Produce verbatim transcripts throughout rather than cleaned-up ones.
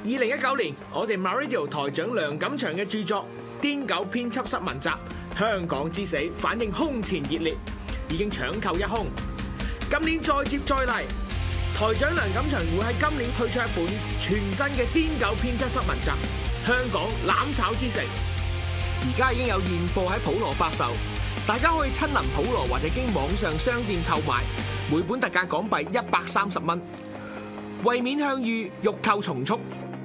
二零一九年，我哋 MyRadio 台長梁錦祥嘅著作《癲狗編輯室文集：香港之死》反應空前熱烈，已經搶購一空。今年再接再厲，台長梁錦祥會喺今年推出一本全新嘅《癲狗編輯室文集：香港攬炒之城》，而家已經有現貨喺普羅發售，大家可以親臨普羅或者經網上商店購買，每本特價港幣一百三十蚊。為免向隅，欲購從速。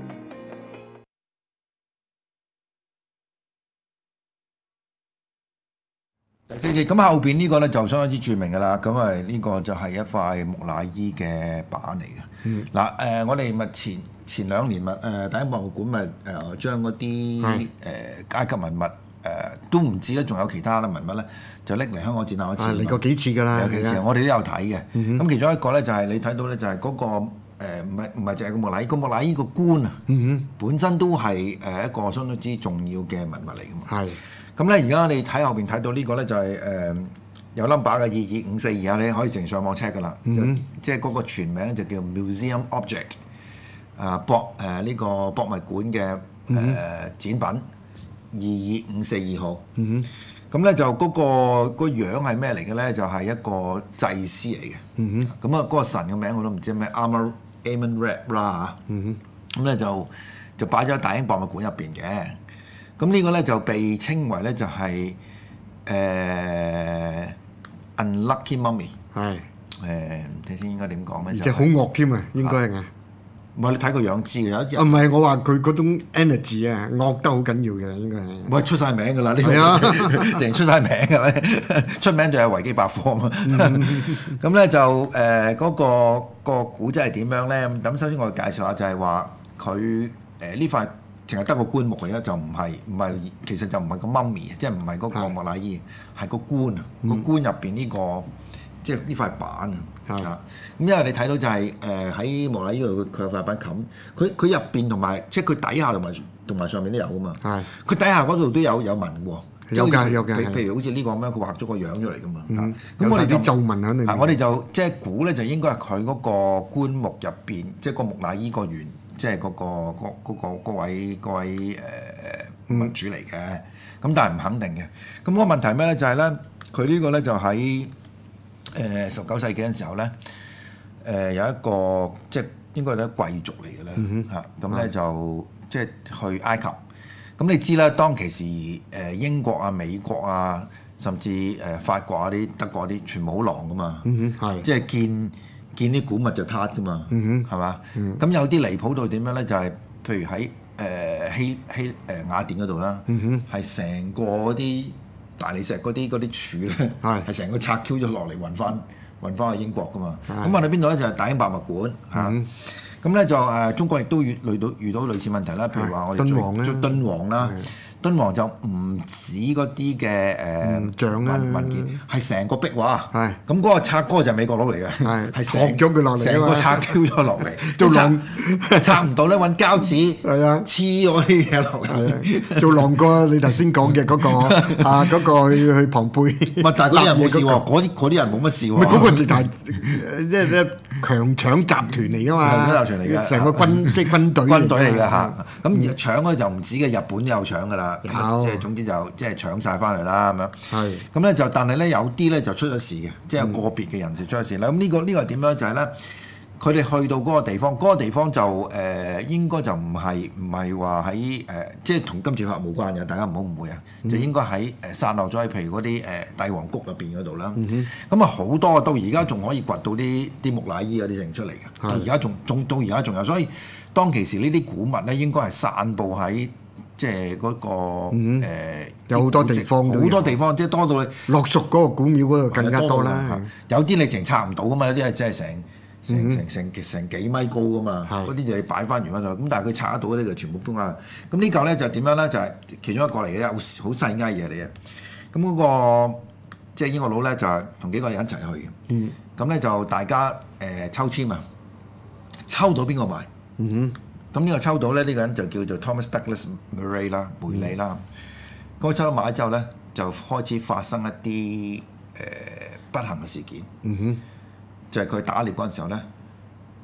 第四節咁後邊呢個咧就相當之著名㗎啦，咁啊呢個就係一塊木乃伊嘅板嚟嘅。嗱誒、嗯呃，我哋咪前前兩年咪誒、呃、第一博物館咪誒將嗰啲誒階級文物誒、呃、都唔止咧，仲有其他嘅文物咧，就拎嚟香港展覽一次。 嚟過幾次㗎啦， 有幾次，的我哋都有睇嘅。咁、嗯、哼其中一個咧就係、是、你睇到咧就係嗰、那個唔係唔係淨係個木乃伊，個木乃伊個棺啊，嗯、哼本身都係誒一個相當之重要嘅文物嚟㗎嘛。係。咁咧，而家你睇後邊睇到呢個咧就係、是、誒、呃、有 number 嘅二二五四二啊，你可以直上網 check 噶啦，嗯、即係嗰個全名咧就叫 Museum Object 啊博誒呢、呃這個博物館嘅誒、呃、展品二二五四二號。咁咧、嗯、就嗰、那個、那個樣係咩嚟嘅咧？就係、是、一個祭司嚟嘅。咁啊嗰個神嘅名我都唔知咩 Amon Amon Ra 嚇。咁咧就就擺咗喺大英博物館入邊嘅。咁呢個咧就被稱為咧就係、是、誒、呃、unlucky mummy 係誒睇先應該點講咧？ 而且好惡添啊，應該係啊。 唔係你睇個樣知嘅，有一啊唔係我話佢嗰種 energy 啊，惡得好緊要嘅應該係。 唔係出晒名㗎啦，呢個淨係出晒名嘅，出名就係維基百科啊嘛。咁咧就誒嗰、呃那個、那個古仔係點樣咧？咁首先我介紹下就係話佢誒呢塊。淨係得個棺木嚟嘅，就唔係唔係，其實就唔係個 mummy，即係唔係嗰個木乃伊，係是個棺啊！嗯、個棺入邊呢個即係呢塊板啊！嚇是！咁因為你睇到就係誒喺木乃伊度，佢有塊板冚，佢佢入邊同埋即係佢底下同埋同埋上面都有噶嘛。係是。佢底下嗰度都有有紋喎。 有㗎有㗎。 譬如好似呢個咁樣，佢畫咗個樣出嚟噶嘛。咁、 嗯、我哋啲皺紋喺裏面。 我哋就即係估咧，就應該係佢嗰個棺木入邊，即係個木乃伊個原。即係嗰、嗰個嗰、嗰個、位嗰位誒物主嚟嘅，咁、嗯、但係唔肯定嘅。咁、嗰個問題咩咧？就係、是、咧，佢呢個咧就喺誒十九世紀嘅時候咧，誒、呃、有一個即係應該係啲貴族嚟嘅咧嚇，咁咧、嗯、就即係去埃及。咁你知啦，當其時誒英國啊、美國啊，甚至誒法國啊啲、德國啲，全部好狼噶嘛，嗯、即係見。見啲古物就撻噶嘛，係嘛？咁有啲離譜到點樣咧？就係、是、譬如喺誒希希誒雅典嗰度啦，係成、嗯、哼個嗰啲大理石嗰啲嗰啲柱咧，係成個拆 Q 咗落嚟運翻運翻去英國噶嘛。咁運去邊度咧？就係、是、大英博物館嚇。咁咧、嗯、就誒、呃、中國亦都遇遇到遇到類似問題啦。譬如話我哋最最敦煌啦。敦煌就唔止嗰啲嘅誒文文件，係成個壁畫。係咁嗰個拆嗰個就係美國佬嚟嘅，係係學咗佢落嚟，成個拆 Q 咗落嚟，做狼拆唔到咧，揾膠紙係啊黐嗰啲嘢落嚟， 做狼哥你頭先講嘅嗰個啊嗰個去去龐貝， 唔係但係嗰啲人冇事喎，嗰啲嗰啲人冇乜事喎。 唔係嗰個直係即係咧強搶集團嚟㗎嘛， 強搶集團嚟嘅， 成個軍即係軍隊軍隊嚟㗎嚇。咁而搶嗰就唔止嘅，日本都有搶㗎啦。即係總之就即係搶晒翻嚟啦咁樣。係咁咧就，但係咧有啲咧就出咗事嘅，即係個別嘅人士出咗事啦。咁呢個呢個係點樣？就係咧，佢哋去到嗰個地方，嗰個地方就誒應該就唔係唔係話喺誒，即係同金字塔冇關嘅，大家唔好誤會啊。就應該喺誒散落咗喺譬如嗰啲誒帝王谷入邊嗰度啦。咁啊好多到而家仲可以掘到啲啲木乃伊嗰啲成出嚟嘅，到而家仲仲到而家仲有。所以當其時呢啲古物咧應該係散佈喺。即係嗰、那個、嗯呃、 有好多地方， 好多地方，即係多到你落屬嗰個古廟嗰度更加多啦。 有啲你淨拆唔到噶嘛，有啲係真係成成成成成幾米高噶嘛，嗰啲、嗯、就要擺翻原翻度。咁但係佢拆得到嗰啲就全部搬翻。咁呢嚿咧就點樣咧？就係、是、其中一個嚟嘅啫，好好細埃嘢嚟嘅。咁嗰、那個即係英國佬咧就係、是、同幾個人一齊去嘅。咁咧、嗯、就大家誒、呃、抽籤啊，抽到邊個買？嗯哼。咁呢個抽到咧，呢、這個人就叫做 Thomas Douglas Murray 啦，梅里啦。嗰、嗯、抽到買之後咧，就開始發生一啲誒、呃、不幸嘅事件。嗯哼，就係佢打獵嗰陣時候咧，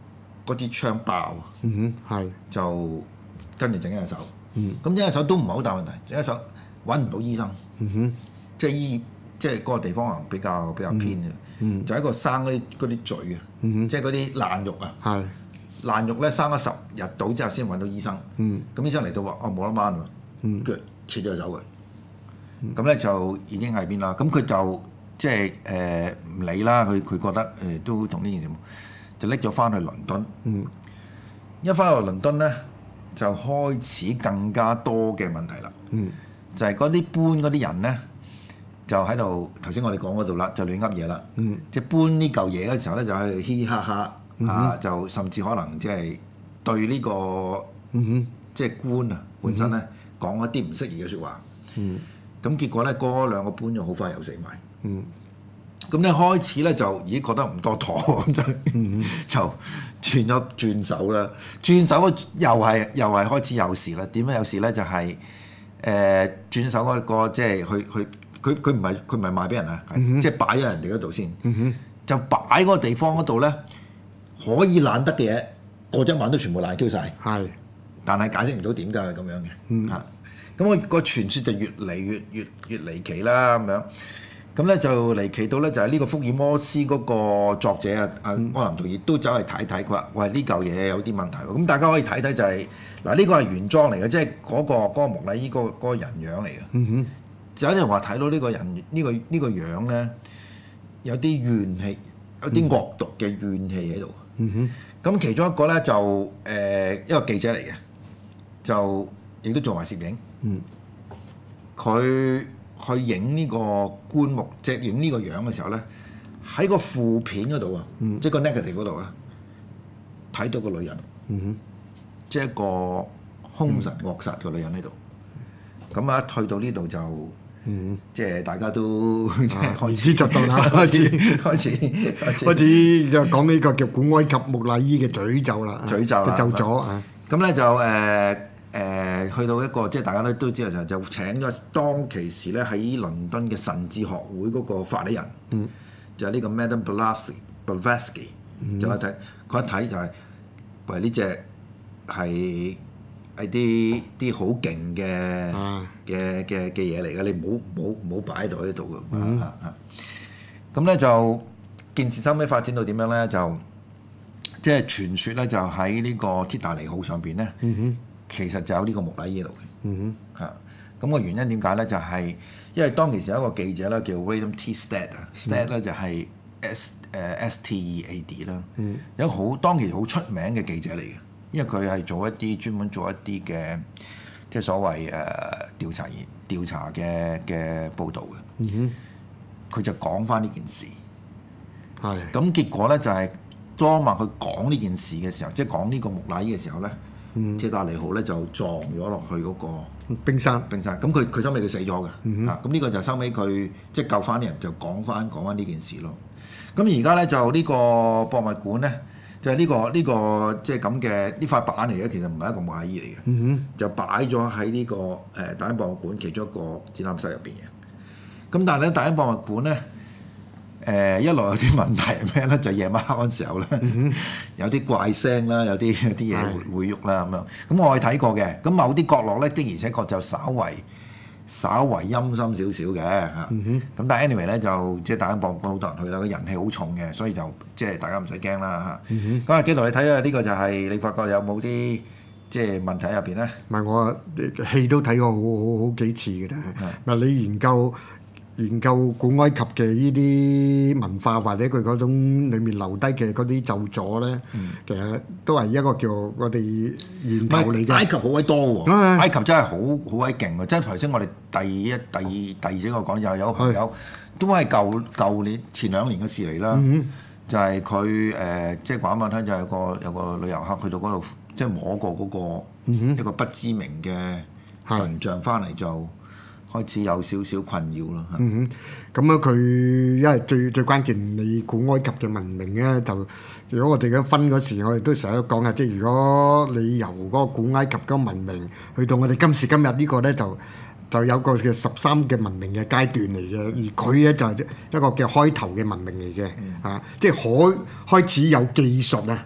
嗰支槍爆， 嗯哼，係， 就跟住整一隻手。 嗯， 咁整一隻手都唔係好大問題，整一隻手揾唔到醫生， 嗯哼， 即係醫即係嗰個地方可能比較比較偏嘅， 嗯， 就喺個生嗰啲嗰啲嘴啊， 嗯哼， 即係嗰啲爛肉啊。 係， 爛肉咧生咗十日到之後先揾到醫生， 嗯， 咁醫生嚟到話：哦冇得掹喎， 嗯， 腳切咗走佢，咁咧就已經喺邊啦。咁佢就即係誒唔理啦，佢佢覺得誒、呃、都同呢件事，就拎咗翻去倫敦。 嗯， 一翻去倫敦咧，就開始更加多嘅問題啦。 嗯，就係嗰啲搬嗰啲人咧，就喺度頭先我哋講嗰度啦，就亂噏嘢啦。 嗯， 即係搬呢嚿嘢嘅時候咧，就喺度嘻嘻哈哈。啊！就甚至可能即係對呢、這個， 嗯哼， 即係官啊本身咧講一啲唔適宜嘅説話。 嗯， 咁結果咧，嗰兩個官咗好快又死埋。 嗯， 咁咧開始咧就已經覺得唔多妥，咁就、嗯、就轉咗轉手啦。轉手又係又係開始有事啦。點樣有事咧？就係、是、誒、呃、轉手嗰、那個即係去去佢佢唔係佢唔係賣俾人啊， 嗯、 即係擺咗人哋嗰度先。 嗯哼， 就擺嗰個地方嗰度咧。可以爛得嘅嘢，過一晚都全部爛 Q 晒。 係， 但係解釋唔到點解係咁樣嘅。 嗯， 嚇，咁我個傳說就越嚟越越越離奇啦咁樣。咁咧就離奇到咧就係呢個福爾摩斯嗰個作者啊，阿、嗯、柯南道爾都走嚟睇睇，佢話：喂，呢嚿嘢有啲問題喎。咁大家可以睇睇就係、是、嗱，呢個係原裝嚟嘅，即係嗰個嗰個木乃伊嗰個嗰個人樣嚟嘅。 嗯哼， 就有啲人話睇到呢個人呢、呢個呢、呢個樣咧，有啲怨氣，有啲惡毒嘅怨氣喺度。 嗯哼， 咁其中一個咧就誒、呃、一個記者嚟嘅，就亦都做埋攝影。 嗯， 佢去影呢個棺木，即係影呢個樣嘅時候咧，喺個負片嗰度啊， 嗯、 即係個 negative 嗰度啊，睇到個女人。 嗯哼， 即係一個兇神惡煞嘅女人喺度。咁啊、嗯，一去到呢度就。嗯，即係大家都即係開始就到啦，開始開始開始開始就講呢個叫古埃及木乃伊嘅詛咒啦， 詛咒啦， 咒咗啊！ 咁咧就誒誒、呃呃、去到一個即係大家都都知嘅時候，就請咗當其時咧喺倫敦嘅神智學會嗰個法理人，嗯、就係呢個 Madame Blavatsky，就一睇佢一睇就係、是，喂呢隻係。係啲啲好勁嘅嘅嘅嘅嘢嚟嘅，你唔好唔好唔好擺喺度喺度嘅嚇嚇。咁咧就件事收尾發展到點樣咧？就即係傳說咧，就喺呢個鐵達尼號上邊咧，嗯、哼其實就有呢個木乃伊喺度嘅。嗯哼嚇，咁個原因點解咧？就係、是、因為當其時有一個記者咧叫 William T. Stead 啊 ，Stead 咧就係 S 誒 S T E A D 啦，有好當其時好出名嘅記者嚟嘅。因為佢係做一啲專門做一啲嘅，即係所謂誒、呃、調查員調查嘅嘅報導嘅。嗯哼，佢就講翻呢件事。係的。咁結果咧就係、是、當晚佢講呢件事嘅時候，即係講呢個木乃伊嘅時候咧，鐵達尼號咧就撞咗落去嗰個冰山。冰山。咁佢佢收尾佢死咗嘅。嗯、哼啊，咁呢個就收尾佢即係救翻啲人，就講翻講翻呢件事咯。咁而家咧就呢個博物館咧。就係呢、這個呢、這個即係咁嘅呢塊板嚟嘅，其實唔係一個木乃伊嚟嘅，嗯、哼就擺咗喺呢個誒、呃、大英博物館其中一個展覽室入邊嘅。咁但係咧，大英博物館咧誒、呃、一來有啲問題係咩咧？就夜晚黑嗰陣時候咧，嗯、哼有啲怪聲啦，有啲有啲嘢會會喐啦咁樣。咁我係睇過嘅。咁某啲角落咧的而且確就稍為稍為陰森少少嘅嚇。咁、嗯、哼但係 anyway 咧就即係大英博物館好多人去啦，個人氣好重嘅，所以就即係大家唔使驚啦嚇。咁啊，紀陶你睇下呢個就係、是、你發覺有冇啲即係問題喺入邊咧？唔係我戲都睇過好好好幾次嘅啦。嗱的，你研究研究古埃及嘅呢啲文化或者佢嗰種裡面留低嘅嗰啲咒詛咧，嗯、其實都係一個叫我哋源頭嚟嘅。 埃及好鬼多喎，哎、埃及真係好好鬼勁喎！即係頭先我哋第一、第二、第二幾個講有有個朋友的都係舊舊年前兩年嘅事嚟啦，嗯、就係佢誒即係講翻聽，就係有個有個旅遊客去到嗰度，即係摸過嗰個、嗯、一個不知名嘅神像翻嚟就。開始有少少困擾啦。 嗯哼，咁啊佢因為最最關鍵，你古埃及嘅文明咧，就如果我哋嘅分嗰時，我哋都成日都講啊，即係如果你由嗰個古埃及嗰個文明去到我哋今時今日呢個咧，就就有個叫十三嘅文明嘅階段嚟嘅，而佢咧就係一個叫開頭嘅文明嚟嘅，嗯、啊，即係可開始有技術啊。嗯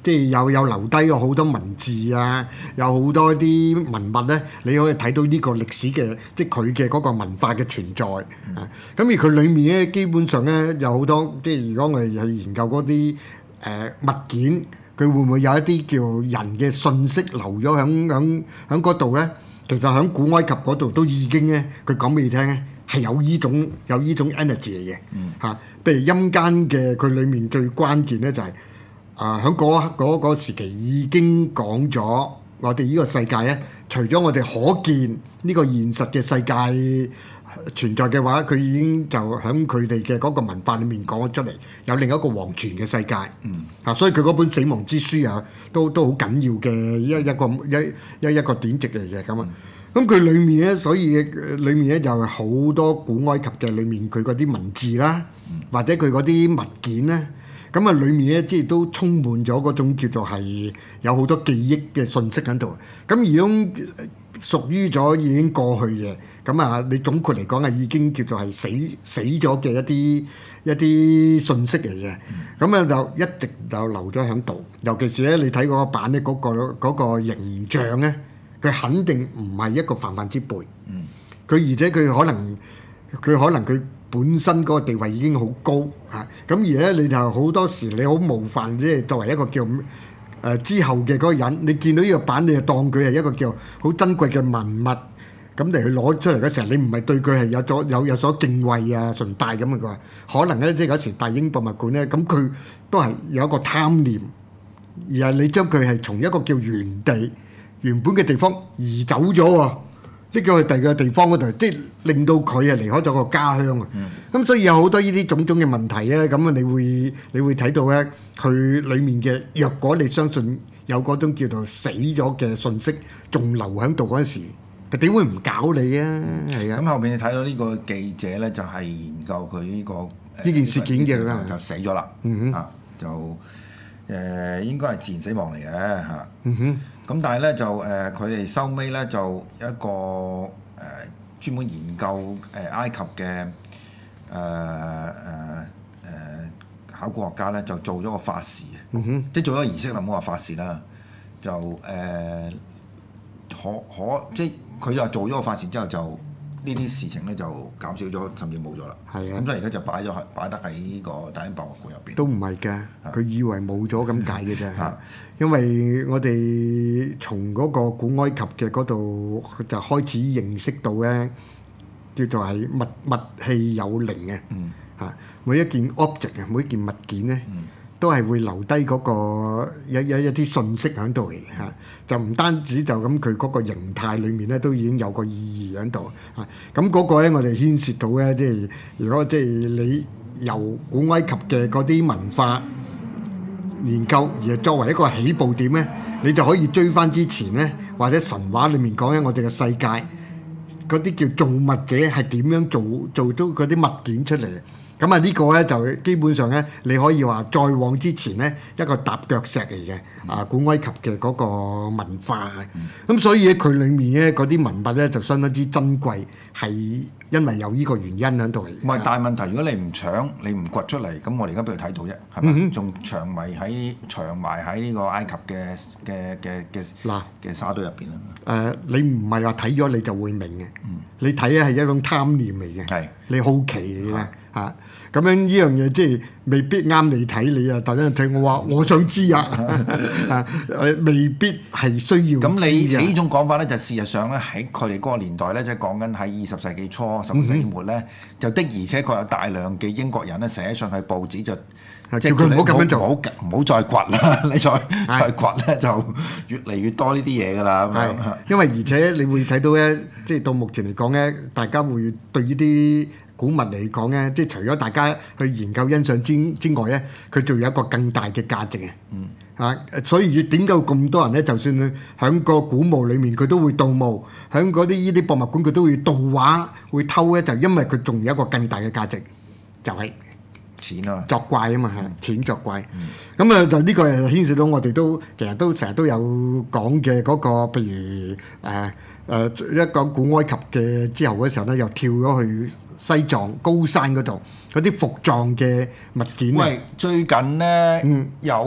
即係有有留低咗好多文字啊，有好多啲文物咧，你可以睇到呢個歷史嘅，即係佢嘅嗰個文化嘅存在啊。咁而佢裡面咧，基本上咧有好多，即係如果我哋去研究嗰啲誒物件，佢會唔會有一啲叫人嘅信息留咗響響響嗰度咧？其實喺古埃及嗰度都已經咧，佢講俾你聽咧，係有依種有依種 energy 嚟嘅嚇。譬如陰間嘅，佢裡面最關鍵咧就係、是。啊！喺嗰嗰嗰時期已經講咗，我哋呢個世界咧，除咗我哋可見呢個現實嘅世界存在嘅話，佢已經就喺佢哋嘅嗰個文化裏面講咗出嚟，有另一個黃泉嘅世界。嗯。啊，所以佢嗰本《死亡之書》啊，都都好緊要嘅一一個一一一個典籍嚟嘅咁啊。咁佢裡面咧，所以裡面咧就係好多古埃及嘅裡面佢嗰啲文字啦，或者佢嗰啲物件咧。咁啊，裡面咧即係都充滿咗嗰種叫做係有好多記憶嘅信息喺度。咁而種屬於咗已經過去嘅，咁啊，你總括嚟講係已經叫做係死死咗嘅一啲一啲信息嚟嘅。咁啊、嗯，就一直就留咗喺度。尤其是咧，你睇嗰個版咧，嗰、嗰個嗰個形象咧，佢肯定唔係一個泛泛之輩。嗯。佢而且佢可能佢可能佢。本身嗰個地位已經好高啊！咁而咧，你就好多時你好冒犯，即係作為一個叫誒、呃、之後嘅嗰個人，你見到呢個版，你就當佢係一個叫好珍貴嘅文物，咁嚟去攞出嚟嘅時候，你唔係對佢係有咗有有所敬畏啊、崇拜咁嘅佢話，可能咧即係嗰時大英博物館咧，咁佢都係有一個貪念，而係你將佢係從一個叫原地原本嘅地方移走咗喎。即係去第二個地方嗰度，即係令到佢係離開咗個家鄉啊！咁、嗯、所以有好多呢啲種種嘅問題咧，咁啊，你會你會睇到咧，佢裡面嘅若果你相信有嗰種叫做死咗嘅信息，仲留喺度嗰陣時，佢點會唔搞你啊？係啊！ 咁後面你睇到呢個記者咧，就係研究佢呢、這個呢、 呃、件事件嘅啦， 就死咗啦，嗯、哼啊就誒、呃、應該係自然死亡嚟嘅嚇。嗯哼。咁但係咧就誒佢哋收尾咧就一個誒、呃、專門研究誒、呃、埃及嘅誒誒誒考古學家咧就做咗個法事，嗯、哼即係做咗個儀式啦，唔好話法事啦，就誒、呃、可可即係佢就話做咗個法事之後就呢啲事情咧就減少咗，甚至冇咗啦。係啊，咁所以而家就擺咗喺擺得喺呢個大英博物館入邊。都唔係㗎，佢的以為冇咗咁解嘅啫。的因為我哋從嗰個古埃及嘅嗰度就開始認識到咧，叫做係物物氣有靈嘅。嗯。嚇，每一件 object 啊，每一件物件咧，嗯、都係會留低嗰個有有一啲信息喺度嘅嚇。就唔單止就咁，佢嗰個形態裡面咧都已經有個意義喺度嚇。咁嗰個咧，我哋牽涉到咧，即係如果即係你由古埃及嘅嗰啲文化研究而作為一個起步點咧，你就可以追翻之前咧，或者神話裡面講咧，我哋嘅世界嗰啲叫造物者係點樣做做到嗰啲物件出嚟。咁啊呢個咧就基本上咧，你可以話再往之前咧一個踏腳石嚟嘅啊，古埃及嘅嗰個文化。咁、嗯、所以佢裡面咧嗰啲文物咧就相當之珍貴，係因為有呢個原因喺度嚟。唔係，但係問題如果你唔搶，你唔掘出嚟，咁我哋而家邊度睇到啫？係咪？仲長埋喺長埋喺呢個埃及嘅嘅嘅嘅嗱嘅沙堆入邊啦。誒、呃，你唔係話睇咗你就會明嘅。嗯、你睇咧係一種貪念嚟嘅。係是，你好奇嘅嚇。啊咁樣呢樣嘢即係未必啱你睇，你啊突然間睇我話我想知啊，啊誒未必係需要。咁你你呢種講法咧，就事實上咧喺佢哋嗰個年代咧，即係講緊喺二十世紀初、十九世紀末咧，嗯、哼就的而且確有大量嘅英國人咧寫信去報紙就，即係叫佢唔好咁樣做，唔好唔好再掘啦，你再再掘咧就越嚟越多呢啲嘢㗎啦。係，因為而且你會睇到咧，即係到目前嚟講咧，大家會對呢啲古物嚟講咧，即係除咗大家去研究欣賞之之外咧，佢仲有一個更大嘅價值嘅。嗯。啊，所以點解咁多人咧？就算佢喺個古墓裡面，佢都會盜墓；喺嗰啲依啲博物館，佢都會盜畫、會偷咧，就因為佢仲有一個更大嘅價值，就係、是、錢啊！作怪啊嘛，係、嗯、錢作怪。咁啊、嗯，就呢個係牽涉到我哋都其實都成日都有講嘅嗰個，譬如誒。呃誒、呃、一講古埃及嘅之後嗰時候咧，又跳咗去西藏高山嗰度，嗰啲伏藏嘅物件。喂，最近咧、嗯、有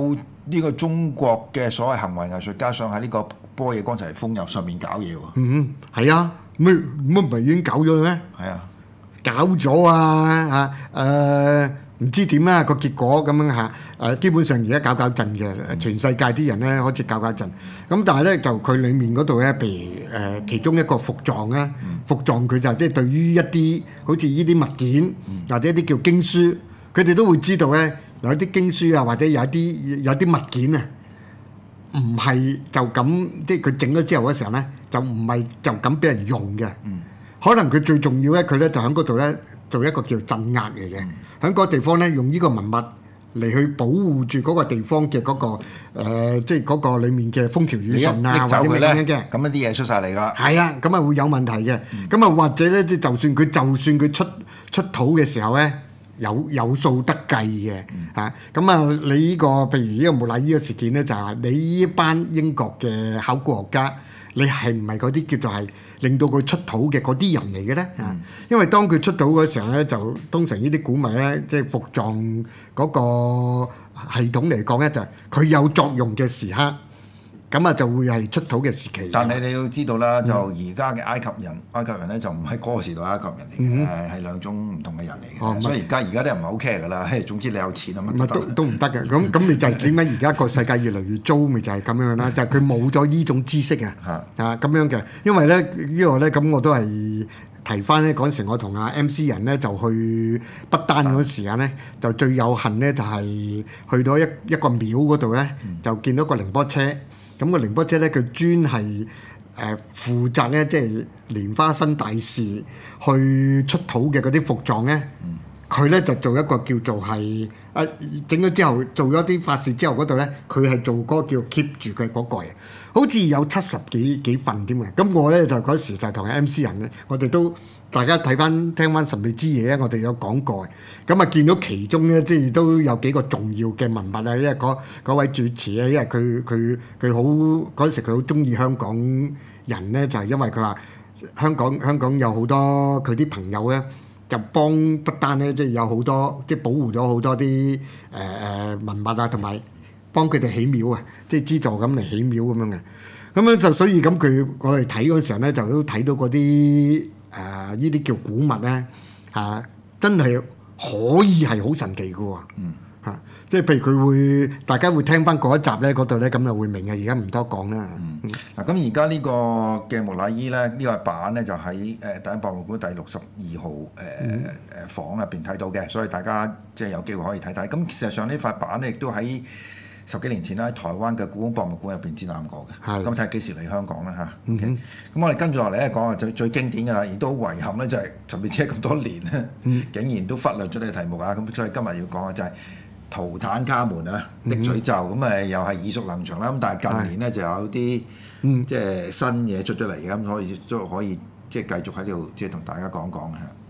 呢個中國嘅所謂行為藝術家想喺呢個波野光齊風入上面搞嘢喎。 嗯，係啊，咩乜唔係已經搞咗啦咩？ 係啊， 搞咗啊嚇誒，唔知點啊個結果咁樣嚇誒，基本上而家搞搞震嘅，全世界啲人咧開始搞搞震。咁但係咧就佢裡面嗰度咧，譬如誒其中一個伏藏咧，伏藏佢就即係對於一啲好似呢啲物件或者一啲叫經書，佢哋都會知道咧有啲經書啊，或者有啲有啲物件啊。唔係就咁，即係佢整咗之後嘅時候咧，就唔係就咁俾人用嘅。嗯、可能佢最重要咧，佢咧就喺嗰度咧做一個叫鎮壓嚟嘅。喺嗰、嗯、個地方咧，用呢個文物嚟去保護住嗰個地方嘅嗰、嗰個、呃、即係嗰個裡面嘅風調雨順啊，或者咩咁樣嘅。 咁一啲嘢出晒嚟㗎。係啊，咁啊會有問題嘅。咁啊、嗯、或者咧，即係就算佢就算佢出出土嘅時候咧。有有數得計嘅嚇，咁啊你呢個譬如呢個木乃伊嘅事件咧，就係話你呢班英國嘅考古學家，你係唔係嗰啲叫做係令到佢出土嘅嗰啲人嚟嘅咧？啊，因為當佢出土嗰時候咧，就通常呢啲古物咧，即係伏藏嗰個系統嚟講咧，就係佢有作用嘅時刻。咁啊就會係出土嘅時期。 但係你要知道啦，就而家嘅埃及人，埃及人咧就唔係嗰個時代埃及人嚟嘅，係係兩種唔同嘅人嚟嘅。所以而家而家啲人唔係好 care 㗎啦。總之你有錢啊乜都都唔得嘅。咁咁你就係點解而家個世界越嚟越糟？咪就係咁樣啦。就係佢冇咗呢種知識啊。啊咁樣嘅，因為咧呢個咧咁我都係提翻咧嗰陣時，我同阿 M C 人咧就去不丹嗰時間咧，就最有幸咧就係去到一一個廟嗰度咧，就見到個寧波車。咁個寧波車咧，佢專係誒、呃、負責咧，即係蓮花生大士去出土嘅嗰啲伏藏咧，佢咧、嗯、就做一個叫做係誒整咗之後做咗啲法事之後嗰度咧，佢係做嗰個叫 keep 住佢嗰個嘅，好似有七十幾幾份添嘅。咁我咧就嗰時就同 M C 人咧，我哋都大家睇翻聽翻神秘之夜咧，我哋有講過。咁啊見到其中咧，即係都有幾個重要嘅文物啊！因為嗰位主持咧，因為佢佢佢好嗰陣時佢好中意香港人咧，就係、是、因為佢話香港香港有好多佢啲朋友咧，就幫不單咧，即係有好多即係保護咗好多啲誒誒文物啊，同埋幫佢哋起廟啊，即係資助咁嚟起廟咁樣嘅。咁樣就所以咁佢我哋睇嗰陣時候咧，就都睇到嗰啲誒呢啲叫古物咧嚇、啊，真係〜可以係好神奇嘅喎，嗯嚇，即係譬如佢會，大家會聽翻嗰一集咧，嗰度咧咁就會明嘅。而家唔多講啦。 嗱咁而家呢個嘅木乃伊咧，呢個版咧就喺誒第一博物館第六十二號誒誒、呃、房入邊睇到嘅，所以大家即係有機會可以睇睇。咁事實上呢塊板咧亦都喺十幾年前啦，喺台灣嘅故宮博物館入邊展覽過嘅。咁睇下幾時嚟香港啦嚇。OK，咁我哋跟住落嚟咧講下最最經典嘅啦，亦都好遺憾咧，就係特別即係咁多年咧，嗯、竟然都忽略咗呢個題目啊！咁所以今日要講嘅就係圖坦卡門啊的詛咒，咁誒、嗯、又係耳熟能詳啦。咁但係近年咧就有啲、嗯、即係新嘢出咗嚟嘅，咁所以都可以即係繼續喺度即係同大家講講嚇。